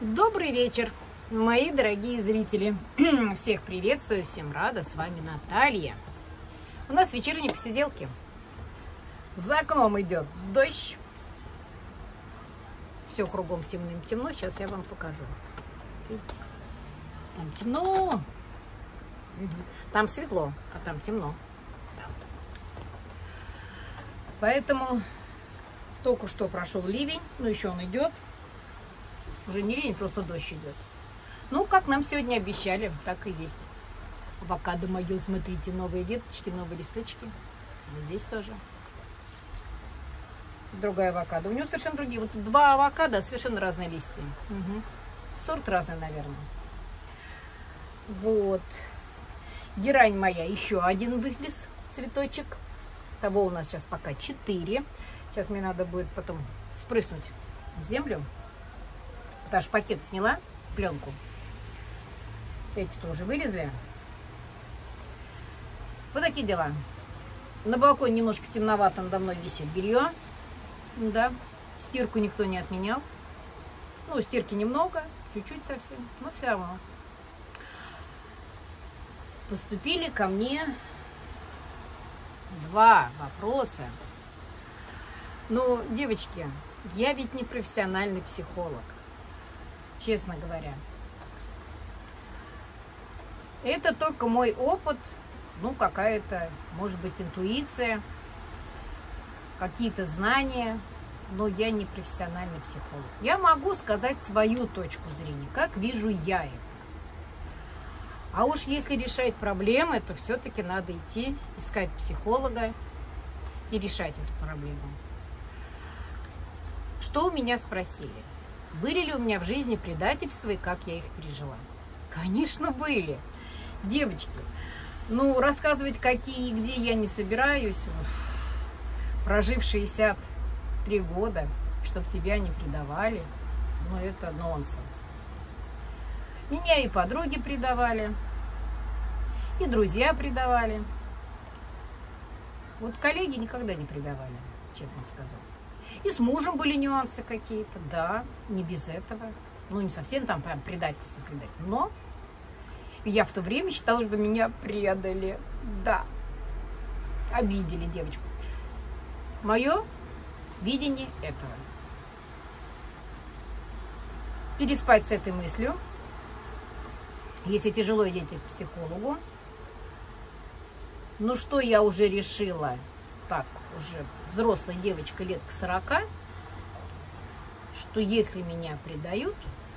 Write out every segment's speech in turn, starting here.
Добрый вечер, мои дорогие зрители. Всех приветствую, всем рада. С вами Наталья. У нас вечерние посиделки. За окном идет дождь. Все кругом темным-темно. Сейчас я вам покажу. Видите? Там темно. Там светло, а там темно. Поэтому только что прошел ливень. Но еще он идет. Уже не ливень, просто дождь идет. Ну, как нам сегодня обещали, так и есть. Авокадо мое, смотрите, новые веточки, новые листочки. Вот здесь тоже. Другая авокадо. У него совершенно другие. Вот два авокадо, совершенно разные листья. Угу. Сорт разный, наверное. Вот. Герань моя, еще один вылез цветочек. Того у нас сейчас пока 4. Сейчас мне надо будет потом спрыснуть в землю. Потому что пакет сняла, пленку. Эти тоже вылезли. Вот такие дела. На балконе немножко темновато, надо мной висит белье. Да, стирку никто не отменял. Ну, стирки немного, чуть-чуть совсем, но все равно. Поступили ко мне 2 вопроса. Ну, девочки, я ведь не профессиональный психолог. Честно говоря. Это только мой опыт, ну, какая-то, может быть, интуиция, какие-то знания, но я не профессиональный психолог. Я могу сказать свою точку зрения, как вижу я это. А уж если решать проблемы, то все-таки надо идти, искать психолога и решать эту проблему. Что у меня спросили? Были ли у меня в жизни предательства и как я их пережила? Конечно, были. Девочки, ну, рассказывать, какие и где я не собираюсь. Прожив 63 года, чтобы тебя не предавали, ну, это нонсенс. Меня и подруги предавали, и друзья предавали. Вот коллеги никогда не предавали, честно сказать. И с мужем были нюансы какие-то, да, не без этого. Ну, не совсем там прям предательство, но я в то время считала, что меня предали, да, обидели девочку. Мое видение этого. Переспать с этой мыслью. Если тяжело, идите к психологу. Ну, что я уже решила? Так, уже взрослая девочка лет к 40, что если меня предают,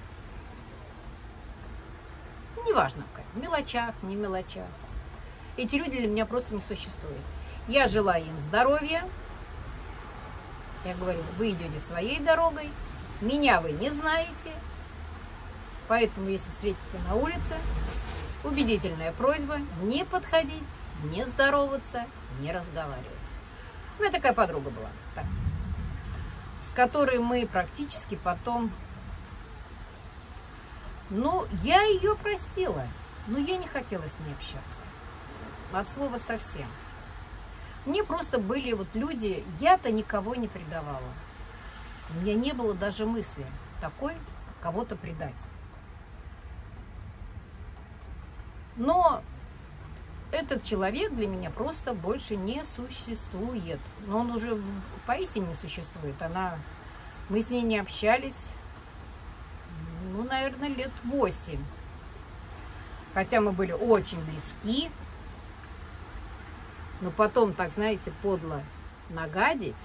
неважно в мелочах, не мелочах, эти люди для меня просто не существуют. Я желаю им здоровья. Я говорю, вы идете своей дорогой, меня вы не знаете, поэтому, если встретите на улице, убедительная просьба не подходить, не здороваться, не разговаривать. У меня такая подруга была, так, с которой мы практически потом... Ну, я ее простила, но я не хотела с ней общаться. От слова совсем. Мне просто были вот люди, я-то никого не предавала. У меня не было даже мысли такой кого-то предать. Но этот человек для меня просто больше не существует. Но он уже поистине не существует. Мы с ней не общались, ну, наверное, лет 8. Хотя мы были очень близки. Но потом, так, знаете, подло нагадить.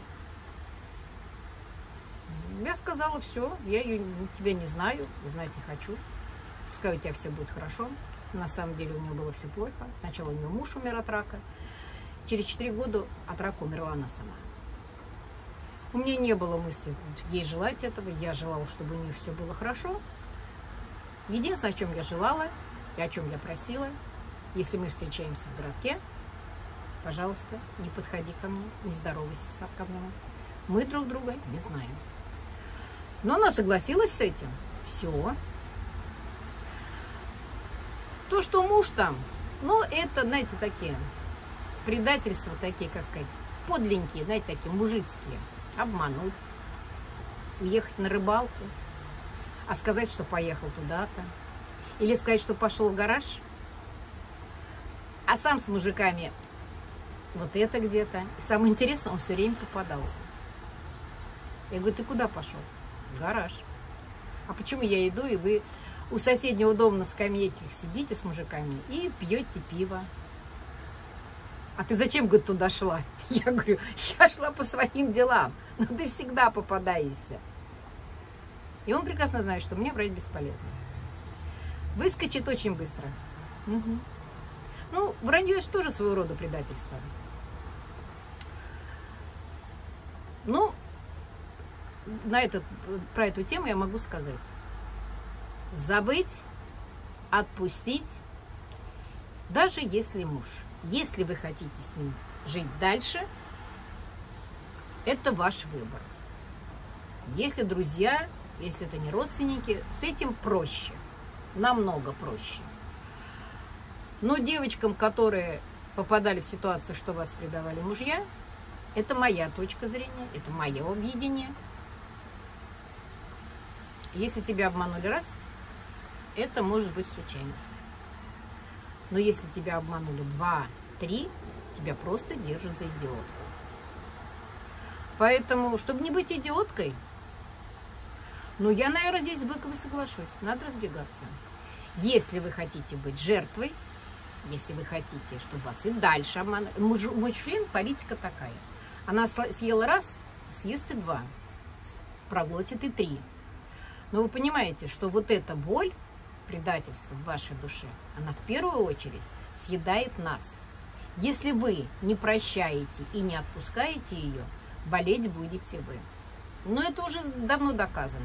Я сказала, все, я тебя не знаю, знать не хочу. Пускай у тебя все будет хорошо. На самом деле у нее было все плохо. Сначала у нее муж умер от рака. Через 4 года от рака умерла она сама. У меня не было мысли ей желать этого. Я желала, чтобы у нее все было хорошо. Единственное, о чем я желала и о чем я просила, если мы встречаемся в городке, пожалуйста, не подходи ко мне, не здоровайся ко мне. Мы друг друга не знаем. Но она согласилась с этим. Все. То, что муж там, ну, это, знаете, такие предательства, такие, как сказать, подленькие, знаете, такие мужицкие. Обмануть, уехать на рыбалку, а сказать, что поехал туда-то. Или сказать, что пошел в гараж, а сам с мужиками вот это где-то. И самое интересное, он все время попадался. Я говорю, ты куда пошел? В гараж. А почему я иду, и вы у соседнего дома на скамейке сидите с мужиками и пьете пиво? А ты зачем, говорит, туда шла? Я говорю, я шла по своим делам. Но ты всегда попадаешься. И он прекрасно знает, что мне врать бесполезно. Выскочит очень быстро. Угу. Ну, вранье это тоже своего рода предательство. Ну, про эту тему я могу сказать. Забыть, отпустить, даже если муж. Если вы хотите с ним жить дальше, это ваш выбор. Если друзья, если это не родственники, с этим проще. Намного проще. Но девочкам, которые попадали в ситуацию, что вас предавали мужья, это моя точка зрения, это мое видение. Если тебя обманули раз, это может быть случайность. Но если тебя обманули 2, 3, тебя просто держат за идиотку. Поэтому, чтобы не быть идиоткой, ну, я, наверное, здесь с Быковой соглашусь. Надо разбегаться. Если вы хотите быть жертвой, если вы хотите, чтобы вас и дальше обманывали. Мужчин политика такая. Она съела раз, съест и 2. Проглотит и 3. Но вы понимаете, что вот эта боль, предательство в вашей душе, она в первую очередь съедает нас. Если вы не прощаете и не отпускаете ее, болеть будете вы. Но это уже давно доказано.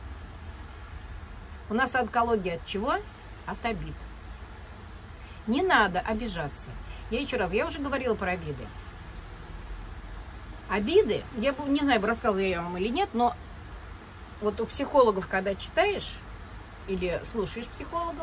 У нас онкология от чего? От обид. Не надо обижаться. Я уже говорила про обиды. Обиды, я не знаю, рассказывала я вам или нет, но вот у психологов, когда читаешь или слушаешь психологов,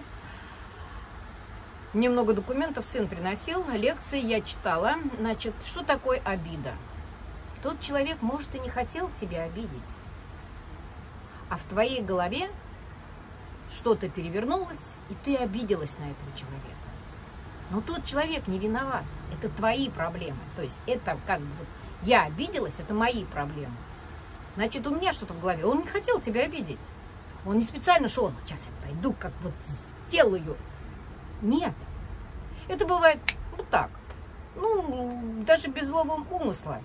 мне много документов сын приносил, лекции я читала. Значит, что такое обида? Тот человек, может, и не хотел тебя обидеть, а в твоей голове что-то перевернулось, и ты обиделась на этого человека. Но тот человек не виноват. Это твои проблемы. То есть это как бы вот я обиделась, это мои проблемы. Значит, у меня что-то в голове. Он не хотел тебя обидеть. Он не специально шел, сейчас я пойду, как вот сделаю. Нет. Это бывает вот так. Ну, даже без злого умысла.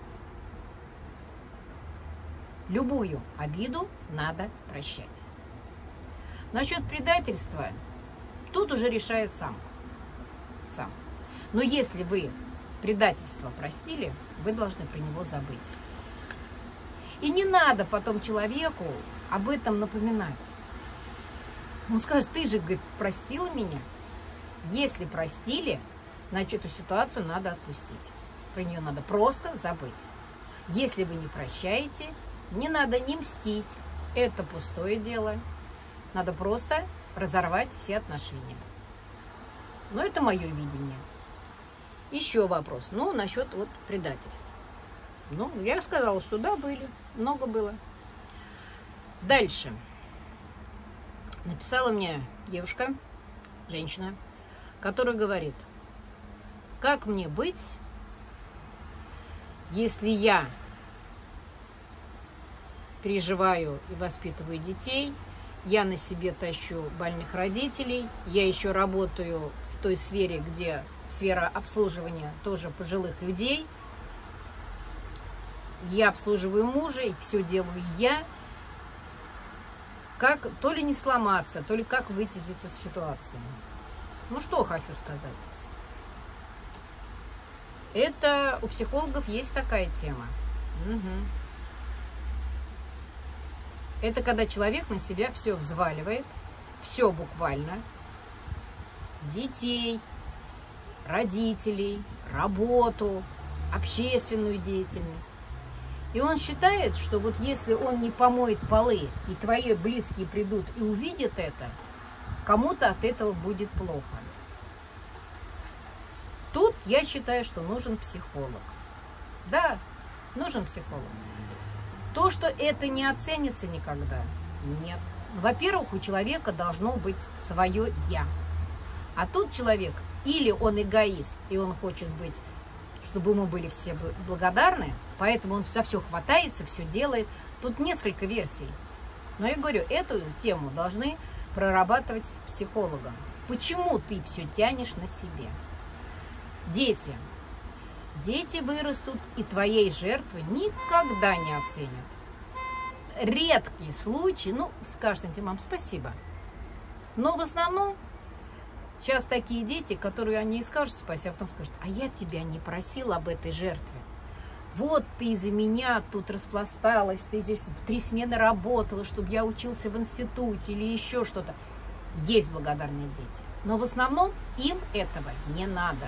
Любую обиду надо прощать. Насчет предательства, тут уже решает сам. Но если вы предательство простили, вы должны про него забыть. И не надо потом человеку об этом напоминать. Он скажет, ты же, говорит, простила меня. Если простили, значит, эту ситуацию надо отпустить. Про нее надо просто забыть. Если вы не прощаете, не надо не мстить. Это пустое дело. Надо просто разорвать все отношения. Но это мое видение. Еще вопрос. Ну, насчет вот предательств. Ну, я сказала, что да, были. Много было. Дальше. Написала мне девушка, женщина, которая говорит, как мне быть, если я переживаю и воспитываю детей, я на себе тащу больных родителей, я еще работаю в той сфере, где сфера обслуживания тоже пожилых людей, я обслуживаю мужа, и все делаю я. Как то ли не сломаться, то ли как выйти из этой ситуации. Ну, что хочу сказать. Это у психологов есть такая тема. Угу. Это когда человек на себя все взваливает, все буквально. Детей, родителей, работу, общественную деятельность. И он считает, что вот если он не помоет полы, и твои близкие придут и увидят это, кому-то от этого будет плохо. Тут я считаю, что нужен психолог. Да, нужен психолог. То, что это не оценится никогда, нет. Во-первых, у человека должно быть свое «я». А тут человек, или он эгоист, и он хочет быть, чтобы ему были все благодарны, поэтому он за все хватается, все делает. Тут несколько версий. Но я говорю, эту тему должны прорабатывать с психологом. Почему ты все тянешь на себе? Дети. Дети вырастут, и твоей жертвы никогда не оценят. Редкий случай, ну, скажете, мам, спасибо. Но в основном сейчас такие дети, которые они скажут спасибо, а потом скажут, а я тебя не просил об этой жертве. Вот ты из-за меня тут распласталась, ты здесь 3 смены работала, чтобы я учился в институте или еще что-то. Есть благодарные дети. Но в основном им этого не надо.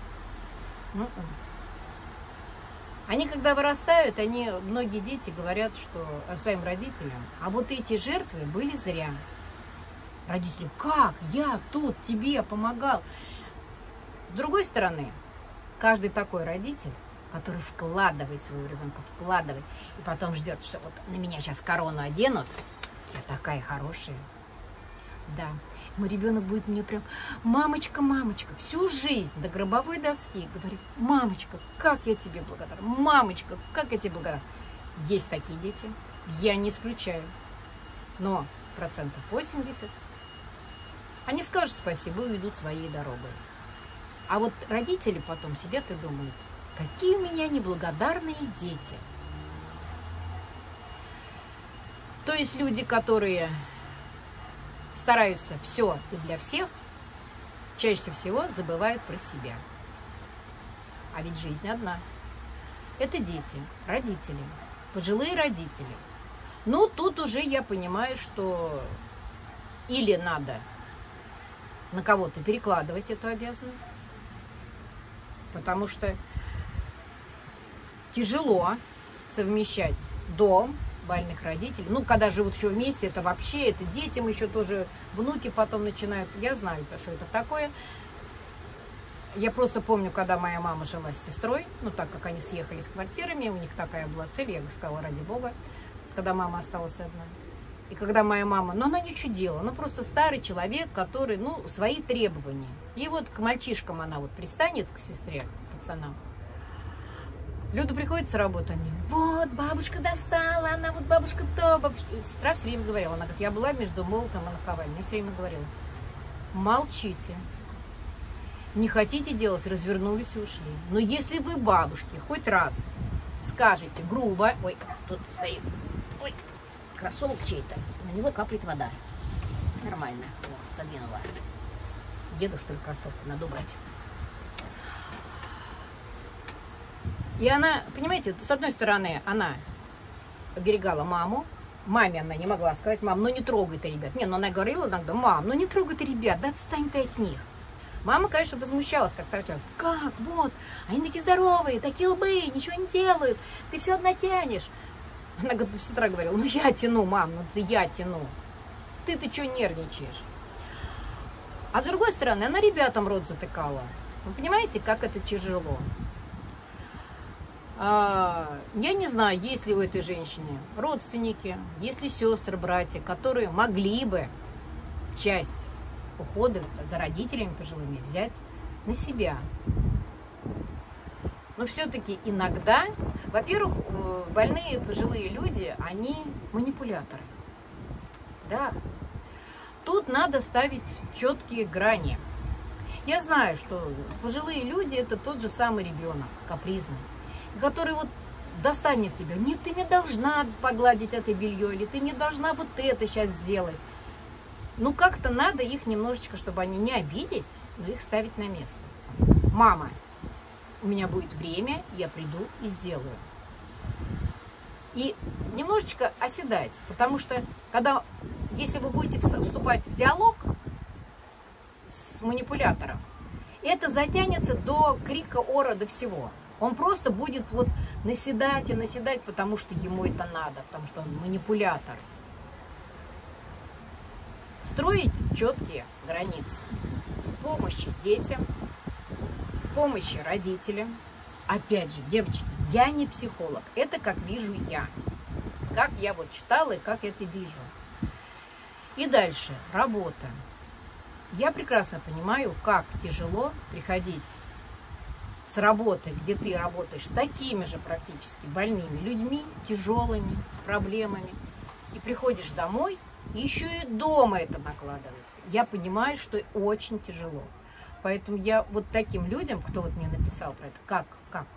Они, когда вырастают, многие дети говорят, что своим родителям, а вот эти жертвы были зря. Родители, как? Я тут тебе помогал. С другой стороны, каждый такой родитель, который вкладывает своего ребенка, вкладывает, и потом ждет, что вот на меня сейчас корону оденут, я такая хорошая. Да, мой ребенок будет мне прям, мамочка, мамочка, всю жизнь до гробовой доски говорит, мамочка, как я тебе благодарна, мамочка, как я тебе благодарна. Есть такие дети, я не исключаю, но 80%, они скажут спасибо и уйдут своей дорогой. А вот родители потом сидят и думают, какие у меня неблагодарные дети. То есть люди, которые стараются все и для всех, чаще всего забывают про себя. А ведь жизнь одна. Это дети, родители, пожилые родители. Ну, тут уже я понимаю, что или надо на кого-то перекладывать эту обязанность, потому что тяжело совмещать дом, больных родителей. Ну, когда живут еще вместе, это вообще, это детям еще тоже, внуки потом начинают. Я знаю, что это такое. Я просто помню, когда моя мама жила с сестрой, ну, так как они съехали с квартирами, у них такая была цель, я бы сказала, ради бога, когда мама осталась одна. И когда моя мама, ну, она ничего делала, она просто старый человек, который, ну, свои требования. И вот к мальчишкам она вот пристанет, к сестре, пацанам. Люди приходят с работы, они, вот, бабушка достала, она вот бабушка то, бабушка. И сестра все время говорила, она говорит, я была между молотом и наковальней, мне все время говорила, молчите, не хотите делать, развернулись и ушли. Но если вы бабушке хоть раз скажете грубо, ой, тут стоит, ой, кроссовок чей-то, на него капает вода, нормально, вот, подвинула. Деду, что ли, кроссовку надо убрать. И она, понимаете, с одной стороны, она оберегала маму. Маме она не могла сказать, мам, ну не трогай ты ребят. Не, ну она говорила иногда, мам, ну не трогай ты ребят, да отстань ты от них. Мама, конечно, возмущалась, как сорчак. Как, вот, они такие здоровые, такие лбы, ничего не делают, ты все одна тянешь. Она, сестра говорила, ну я тяну, мам, ну ты я тяну. Ты что нервничаешь? А с другой стороны, она ребятам рот затыкала. Вы понимаете, как это тяжело? Я не знаю, есть ли у этой женщины родственники, есть ли сестры, братья, которые могли бы часть ухода за родителями пожилыми взять на себя. Но все-таки иногда, во-первых, больные пожилые люди, они манипуляторы. Да. Тут надо ставить четкие грани. Я знаю, что пожилые люди это тот же самый ребенок, капризный, который вот достанет тебя. Нет, ты мне должна погладить это белье, или ты мне должна вот это сейчас сделать. Ну, как-то надо их немножечко, чтобы они не обидеть, но их ставить на место. Мама, у меня будет время, я приду и сделаю. И немножечко оседать, потому что, если вы будете вступать в диалог с манипулятором, это затянется до крика, ора, до всего. Он просто будет вот наседать и наседать, потому что ему это надо, потому что он манипулятор. Строить четкие границы в помощи детям, в помощи родителям. Опять же, девочки, я не психолог, это как вижу я. Как я вот читала и как это вижу. И дальше, работа. Я прекрасно понимаю, как тяжело приходить с работы, где ты работаешь с такими же практически больными людьми, тяжелыми, с проблемами, и приходишь домой, и еще и дома это накладывается. Я понимаю, что очень тяжело. Поэтому я вот таким людям, кто вот мне написал про это, как?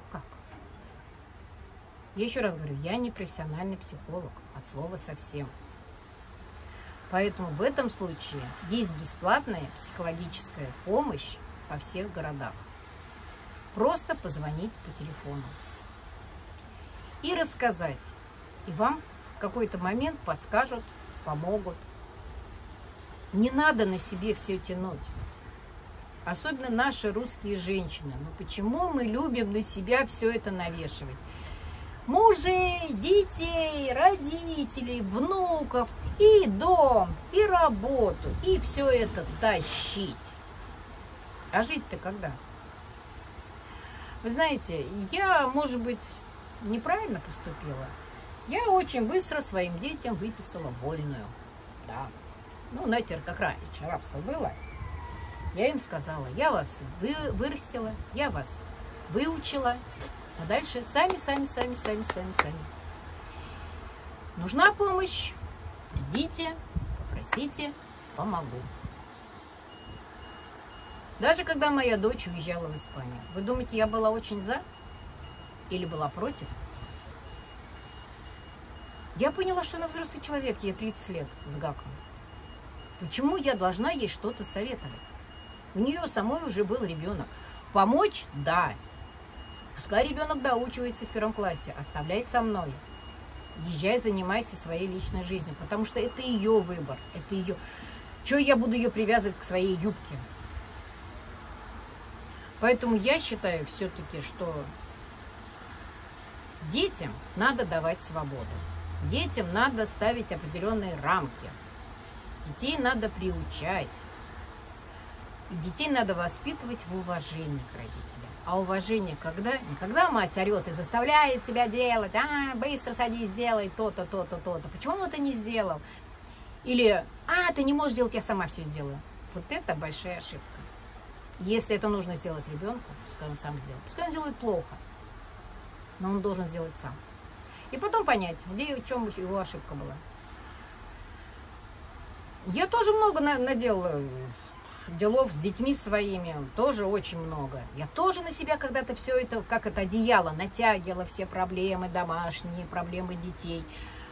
Я еще раз говорю, я не профессиональный психолог, от слова совсем. Поэтому в этом случае есть бесплатная психологическая помощь во всех городах. Просто позвонить по телефону и рассказать. И вам в какой-то момент подскажут, помогут. Не надо на себе все тянуть. Особенно наши русские женщины. Ну почему мы любим на себя все это навешивать? Мужей, детей, родителей, внуков, и дом, и работу, и все это тащить. А жить-то когда? Вы знаете, я, может быть, неправильно поступила. Я очень быстро своим детям выписала вольную. Да. Ну, знаете, как раньше рабство было. Я им сказала, я вас вырастила, я вас выучила. А дальше сами. Нужна помощь? Придите, попросите, помогу. Даже когда моя дочь уезжала в Испанию, вы думаете, я была очень за? Или была против? Я поняла, что она взрослый человек, ей 30 лет с гаком. Почему я должна ей что-то советовать? У нее самой уже был ребенок. Помочь? Да. Пускай ребенок доучивается в 1 классе, оставляй со мной. Езжай, занимайся своей личной жизнью, потому что это ее выбор, это ее. Чего я буду ее привязывать к своей юбке? Поэтому я считаю все-таки, что детям надо давать свободу. Детям надо ставить определенные рамки. Детей надо приучать. И детей надо воспитывать в уважении к родителям. А уважение когда? Не когда мать орет и заставляет тебя делать. Быстро садись, сделай то-то, то-то, то-то. Почему ты не сделал? Или, ты не можешь сделать, я сама все сделаю. Вот это большая ошибка. Если это нужно сделать ребенку, пускай он сам сделает. Пускай он делает плохо, но он должен сделать сам. И потом понять, где и в чем его ошибка была. Я тоже много наделала делов с детьми своими, тоже очень много. Я тоже на себя когда-то все это, как это одеяло, натягивала все проблемы домашние, проблемы детей.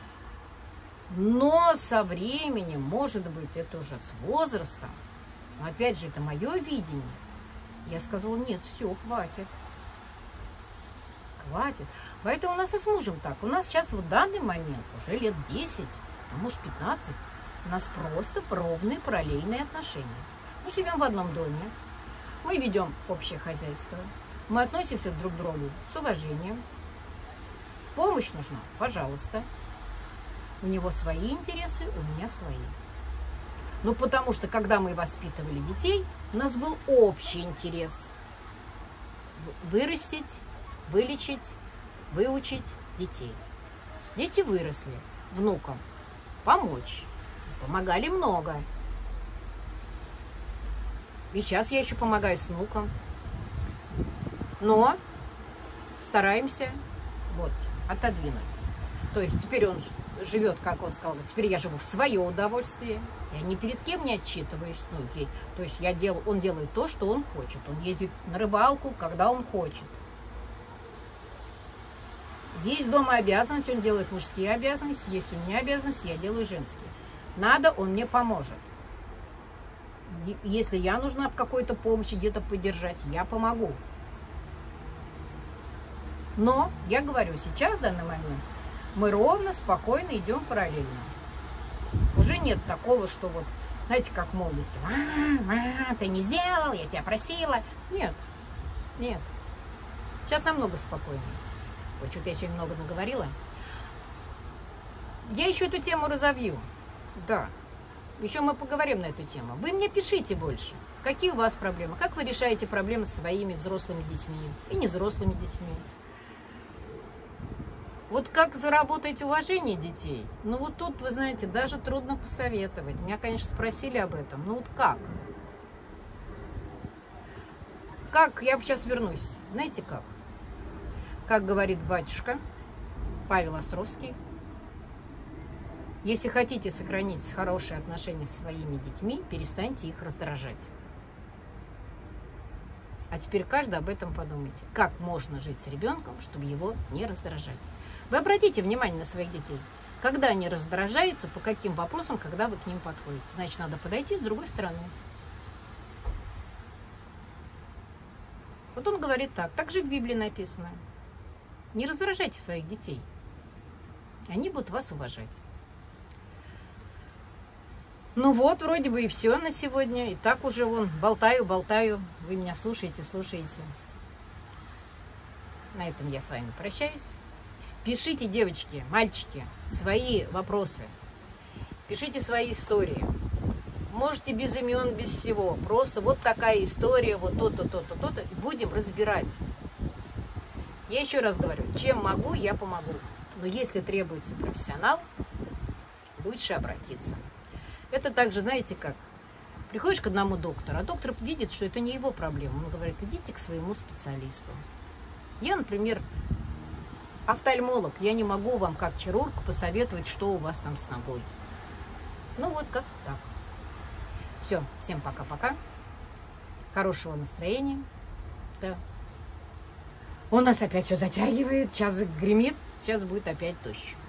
Но со временем, может быть, это уже с возрастом, но опять же, это мое видение. Я сказала, нет, все, хватит. Хватит. Поэтому у нас и с мужем так. У нас сейчас в данный момент уже лет 10, а может 15, у нас просто ровные параллельные отношения. Мы живем в одном доме, мы ведем общее хозяйство, мы относимся друг к другу с уважением. Помощь нужна, пожалуйста. У него свои интересы, у меня свои. Ну, потому что, когда мы воспитывали детей, у нас был общий интерес. Вырастить, вылечить, выучить детей. Дети выросли, внукам помочь. Помогали много. И сейчас я еще помогаю с внуком. Но стараемся отодвинуть. То есть теперь он живет, как он сказал, теперь я живу в свое удовольствие. Я ни перед кем не отчитываюсь. То есть он делает то, что он хочет. Он ездит на рыбалку, когда он хочет. Есть дома обязанности, он делает мужские обязанности. Есть у меня обязанности, я делаю женские. Надо, он мне поможет. Если я нужна в какой-то помощи, где-то поддержать, я помогу. Но, я говорю, сейчас, в данный момент, мы ровно, спокойно идем параллельно. Уже нет такого, что знаете, как в молодости. Ты не сделал, я тебя просила. Нет. Сейчас намного спокойнее. Что-то я сегодня много наговорила. Я еще эту тему разовью. Да. Еще мы поговорим на эту тему. Вы мне пишите больше. Какие у вас проблемы? Как вы решаете проблемы со своими взрослыми детьми и невзрослыми детьми? Вот как заработать уважение детей? Ну вот тут, вы знаете, даже трудно посоветовать. Меня, конечно, спросили об этом. Ну вот как? Как? Я сейчас вернусь. Знаете как? Как говорит батюшка Павел Островский, если хотите сохранить хорошие отношения со своими детьми, перестаньте их раздражать. А теперь каждый об этом подумайте. Как можно жить с ребенком, чтобы его не раздражать? Вы обратите внимание на своих детей. Когда они раздражаются, по каким вопросам, когда вы к ним подходите. Значит, надо подойти с другой стороны. Вот он говорит так. Так же в Библии написано. Не раздражайте своих детей. Они будут вас уважать. Ну вот, вроде бы и все на сегодня. И так уже вон болтаю. Вы меня слушаете. На этом я с вами прощаюсь. Пишите, девочки, мальчики, свои вопросы. Пишите свои истории. Можете без имен, без всего. Просто вот такая история, вот то-то, то-то, то-то. Будем разбирать. Я еще раз говорю, чем могу, я помогу. Но если требуется профессионал, лучше обратиться. Это также, знаете как, приходишь к одному доктору, а доктор видит, что это не его проблема. Он говорит, идите к своему специалисту. Я, например, офтальмолог, я не могу вам, как хирург, посоветовать, что у вас там с ногой. Ну вот как так. Все, всем пока-пока. Хорошего настроения. Да. У нас опять все затягивает, сейчас гремит, сейчас будет опять дождь.